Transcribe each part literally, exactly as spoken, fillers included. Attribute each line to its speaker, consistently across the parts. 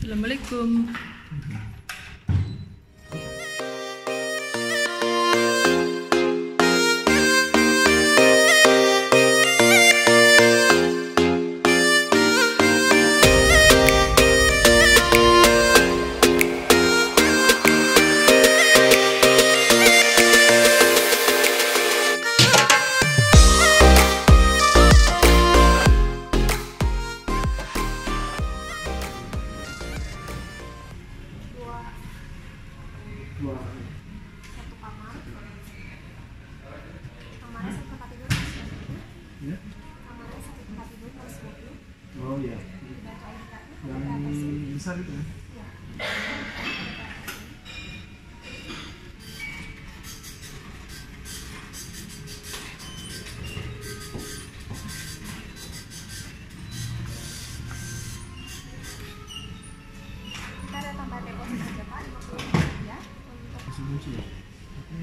Speaker 1: Assalamualaikum.
Speaker 2: Dua satu kamar, kamarnya satu tempat tidur plus mobil,
Speaker 3: Ya?
Speaker 2: kamarnya satu tempat tidur plus mobil,
Speaker 3: Oh iya.
Speaker 2: dan kain dekatnya
Speaker 3: Yang
Speaker 2: ada atasnya.
Speaker 3: besar itu ya?
Speaker 2: Ya. Kita ada tambahan deposit aja Pak, lima puluh ribu rupiah untuk
Speaker 3: Masih kunci ya? Oke.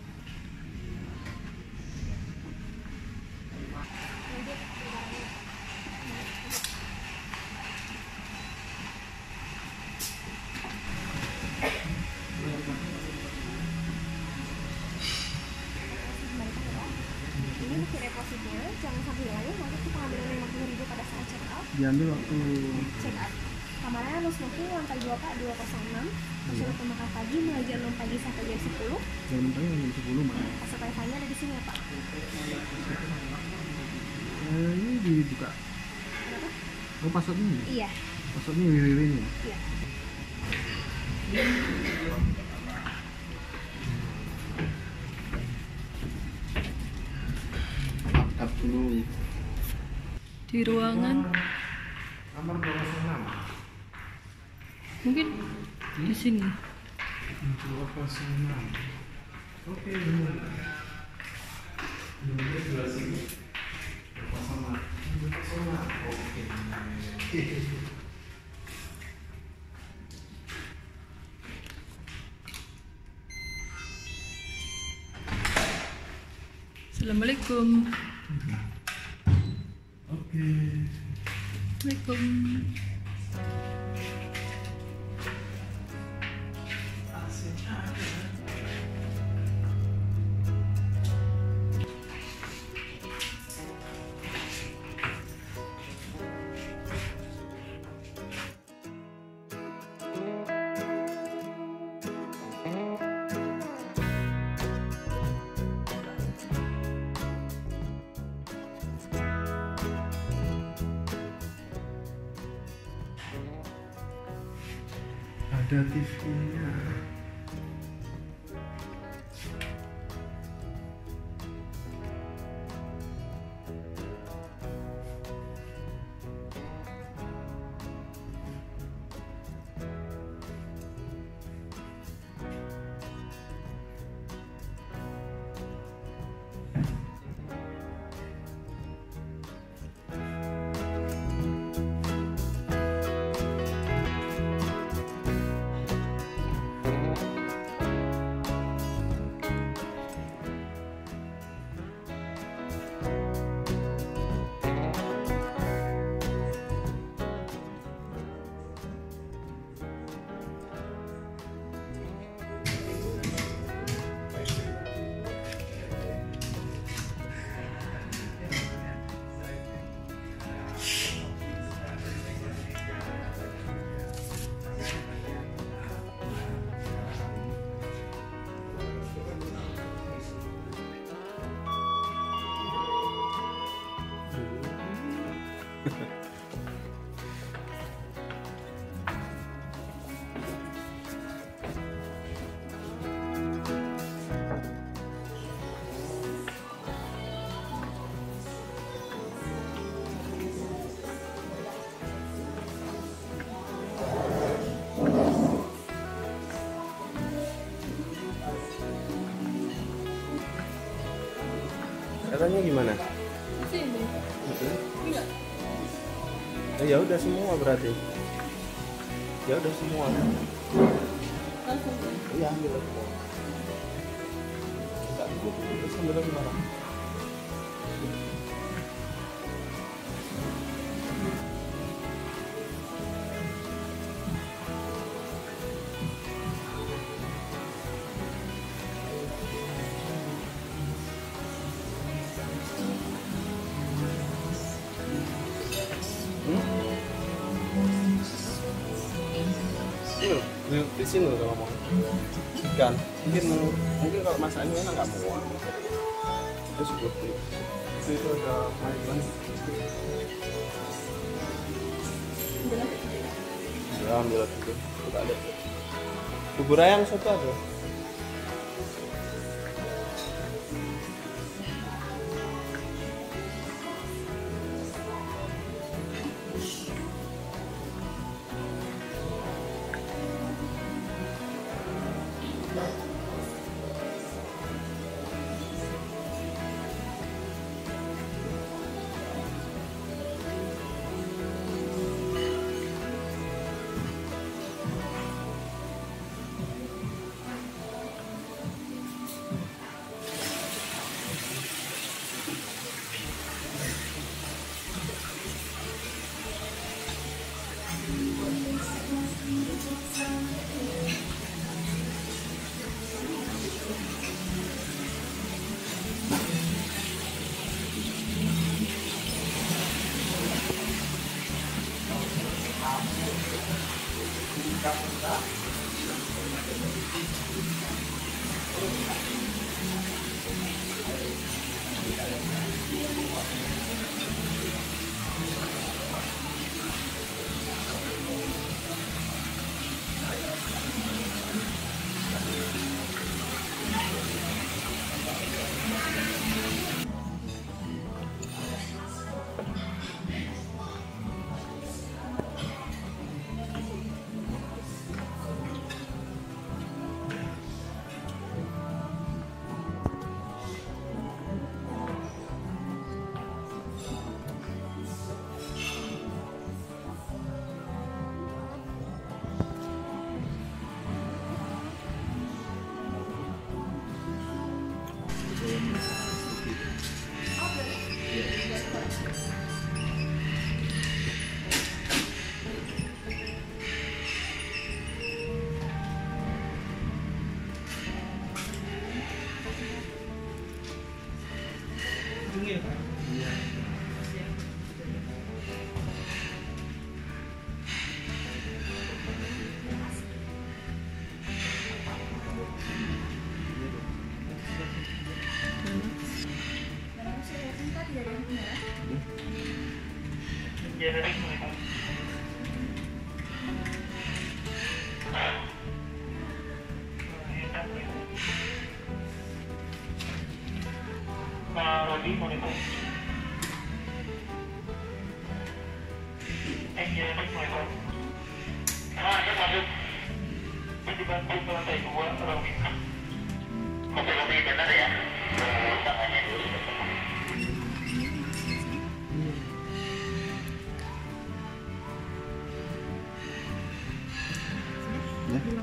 Speaker 2: kredit barangnya. Ini untuk depositnya, jangan sampai hilang ya, nanti kita ambil lima puluh ribu pada saat check out.
Speaker 3: Diambil waktu
Speaker 2: Check out. Kamarnya no smoking, lantai dua Pak, dua nol enam. Masuk ke makan pagi, mulai jam enam pagi sampai jam sepuluh.
Speaker 3: jam enam pagi jam sepuluh Mbak.
Speaker 2: Pasok wifi-nya ada di sini ya Pak.
Speaker 3: Eh, ini dibuka.
Speaker 2: Kenapa?
Speaker 3: Oh passwordnya ini?
Speaker 2: Iya,
Speaker 3: Passwordnya www ini ya?
Speaker 2: iya.
Speaker 3: Tap dulu.
Speaker 1: Di ruangan
Speaker 3: Kamar dua nol enam.
Speaker 1: mungkin di sini.
Speaker 3: dua nol enam. Oke, ini. Ini dua sini. dua nol enam. Oke.
Speaker 1: Assalamualaikum.
Speaker 3: Oke.
Speaker 1: Assalamualaikum.
Speaker 3: Ada T V-nya.
Speaker 4: Katanya gimana?
Speaker 1: Sini. Enggak.
Speaker 4: Oh, ya udah semua berarti. Ya udah semua.
Speaker 1: Langsung.
Speaker 4: Iya ambil semua. Enggak, itu sambil gimana? Di sini udah ngomong ikan. Mungkin mungkin kalau masaknya enak nggak mau. Itu seperti itu itu ada mainan. Ya ambil itu. Tidak ada. Bubur ayam satu ada.
Speaker 5: Nah, Rodi mau itu. Eh, iya, mau itu. Nah, ya masuk. Dibantu ke lantai dua, Rodi. Masih lebih benar ya? Tangannya dulu.
Speaker 4: Ya.